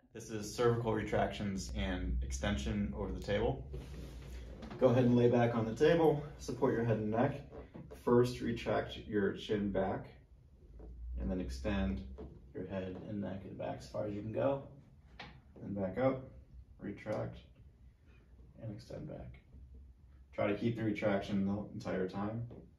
This is cervical retractions and extension over the table. Go ahead and lay back on the table, support your head and neck. First, retract your chin back, and then extend your head and neck and back as far as you can go. Then back up, retract, and extend back. Try to keep the retraction the entire time.